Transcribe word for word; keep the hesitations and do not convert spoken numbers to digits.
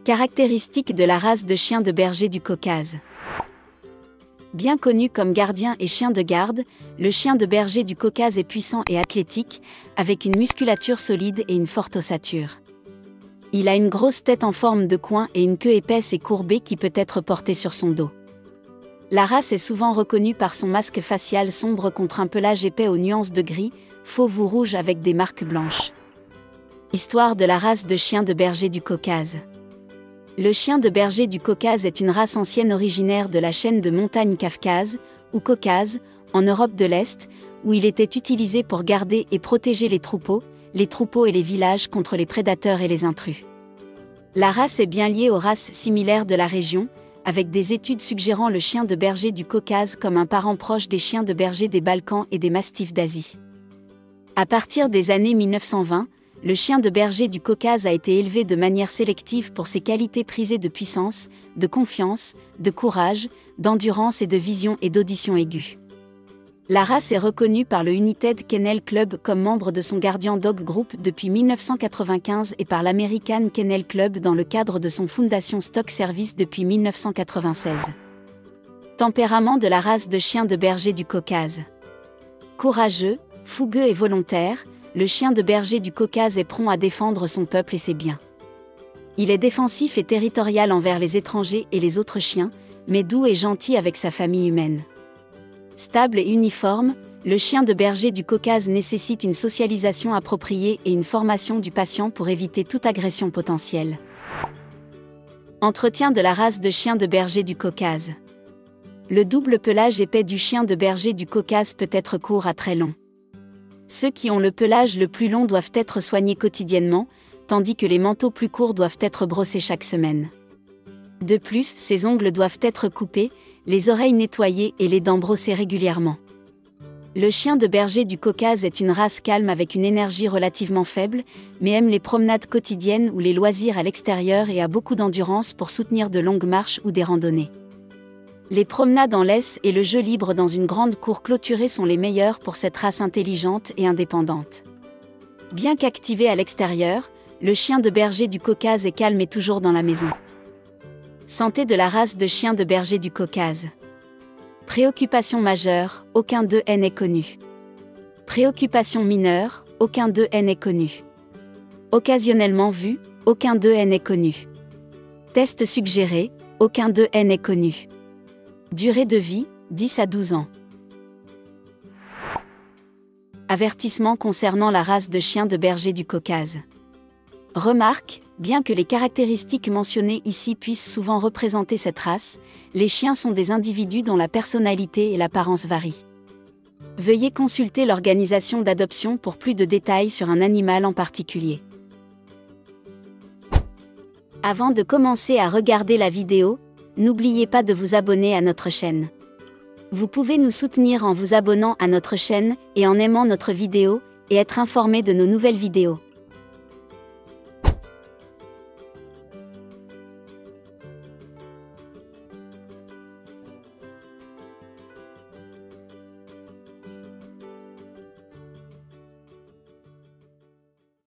Caractéristiques de la race de chien de berger du Caucase. Bien connu comme gardien et chien de garde, le chien de berger du Caucase est puissant et athlétique, avec une musculature solide et une forte ossature. Il a une grosse tête en forme de coin et une queue épaisse et courbée qui peut être portée sur son dos. La race est souvent reconnue par son masque facial sombre contre un pelage épais aux nuances de gris, fauve ou rouge avec des marques blanches. Histoire de la race de chien de berger du Caucase. Le chien de berger du Caucase est une race ancienne originaire de la chaîne de montagnes Kafkaz, ou Caucase, en Europe de l'Est, où il était utilisé pour garder et protéger les troupeaux, les troupeaux et les villages contre les prédateurs et les intrus. La race est bien liée aux races similaires de la région, avec des études suggérant le chien de berger du Caucase comme un parent proche des chiens de berger des Balkans et des mastifs d'Asie. À partir des années mille neuf cent vingt, le chien de berger du Caucase a été élevé de manière sélective pour ses qualités prisées de puissance, de confiance, de courage, d'endurance et de vision et d'audition aiguë. La race est reconnue par le United Kennel Club comme membre de son Guardian Dog Group depuis mille neuf cent quatre-vingt-quinze et par l'American Kennel Club dans le cadre de son Foundation Stock Service depuis mille neuf cent quatre-vingt-seize. Tempérament de la race de chien de berger du Caucase. Courageux, fougueux et volontaire, le chien de berger du Caucase est prompt à défendre son peuple et ses biens. Il est défensif et territorial envers les étrangers et les autres chiens, mais doux et gentil avec sa famille humaine. Stable et uniforme, le chien de berger du Caucase nécessite une socialisation appropriée et une formation du patient pour éviter toute agression potentielle. Entretien de la race de chien de berger du Caucase. Le double pelage épais du chien de berger du Caucase peut être court à très long. Ceux qui ont le pelage le plus long doivent être soignés quotidiennement, tandis que les manteaux plus courts doivent être brossés chaque semaine. De plus, ses ongles doivent être coupés, les oreilles nettoyées et les dents brossées régulièrement. Le chien de berger du Caucase est une race calme avec une énergie relativement faible, mais aime les promenades quotidiennes ou les loisirs à l'extérieur et a beaucoup d'endurance pour soutenir de longues marches ou des randonnées. Les promenades en laisse et le jeu libre dans une grande cour clôturée sont les meilleurs pour cette race intelligente et indépendante. Bien qu'activé à l'extérieur, le chien de berger du Caucase est calme et toujours dans la maison. Santé de la race de chien de berger du Caucase. Préoccupation majeure, aucun d'eux n'est connu. Préoccupation mineure, aucun d'eux n'est connu. Occasionnellement vu, aucun d'eux n'est connu. Test suggéré, aucun d'eux n'est connu. Durée de vie, dix à douze ans. Avertissement concernant la race de chien de berger du Caucase. Remarque, bien que les caractéristiques mentionnées ici puissent souvent représenter cette race, les chiens sont des individus dont la personnalité et l'apparence varient. Veuillez consulter l'organisation d'adoption pour plus de détails sur un animal en particulier. Avant de commencer à regarder la vidéo, n'oubliez pas de vous abonner à notre chaîne. Vous pouvez nous soutenir en vous abonnant à notre chaîne et en aimant notre vidéo, et être informé de nos nouvelles vidéos.